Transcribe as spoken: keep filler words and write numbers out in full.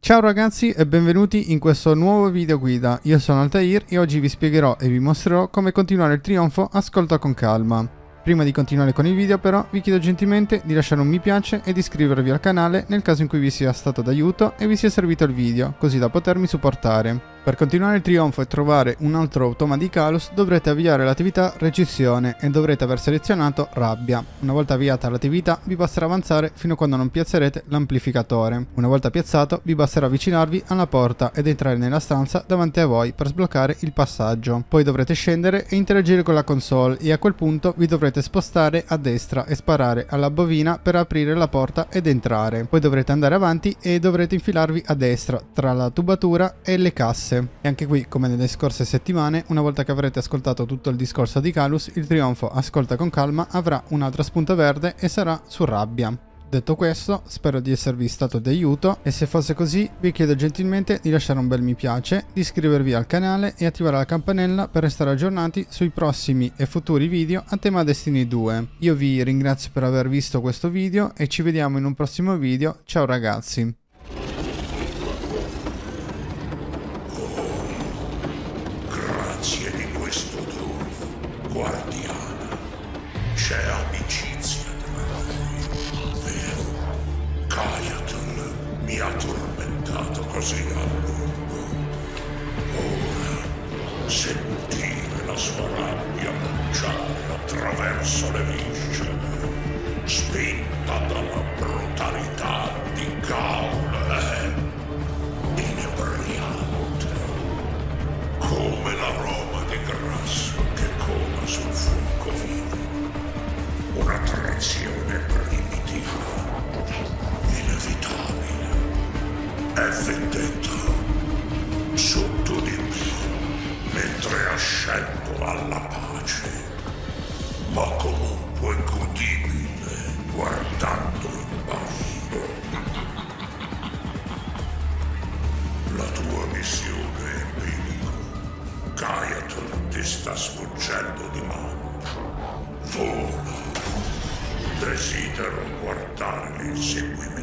Ciao ragazzi e benvenuti in questo nuovo video guida. Io sono Altair e oggi vi spiegherò e vi mostrerò come continuare il trionfo Ascolta con calma. Prima di continuare con il video però vi chiedo gentilmente di lasciare un mi piace ed iscrivervi al canale nel caso in cui vi sia stato d'aiuto e vi sia servito il video, così da potermi supportare. Per continuare il trionfo e trovare un altro automa di Calus dovrete avviare l'attività Regicione e dovrete aver selezionato Rabbia. Una volta avviata l'attività vi basterà avanzare fino a quando non piazzerete l'amplificatore. Una volta piazzato vi basterà avvicinarvi alla porta ed entrare nella stanza davanti a voi per sbloccare il passaggio. Poi dovrete scendere e interagire con la console e a quel punto vi dovrete spostare a destra e sparare alla bovina per aprire la porta ed entrare. Poi dovrete andare avanti e dovrete infilarvi a destra tra la tubatura e le casse. E anche qui, come nelle scorse settimane, una volta che avrete ascoltato tutto il discorso di Calus, il trionfo Ascolta con calma avrà un'altra spunta verde e sarà su Rabbia. Detto questo, spero di esservi stato d'aiuto e se fosse così vi chiedo gentilmente di lasciare un bel mi piace, di iscrivervi al canale e attivare la campanella per restare aggiornati sui prossimi e futuri video a tema Destiny due. Io vi ringrazio per aver visto questo video e ci vediamo in un prossimo video. Ciao ragazzi! Grazie di questo dono, guardiana. C'è amicizia tra noi, vero? Kayaton mi ha tormentato così a lungo. Ora, sentire la sua rabbia lanciare attraverso le viscere, spinta dalla brutalità di Gaul, è inebriante. Come l'aroma di grasso che cola sul fuoco vivo. Un'attrazione primitiva, inevitabile. È vendetta sotto di me, mentre ascendo alla pace, ma comunque godibile guardando in basso. La tua missione è in bilico. Kayaton ti sta sfuggendo di mano. Vola. Desidero guardare l'inseguimento.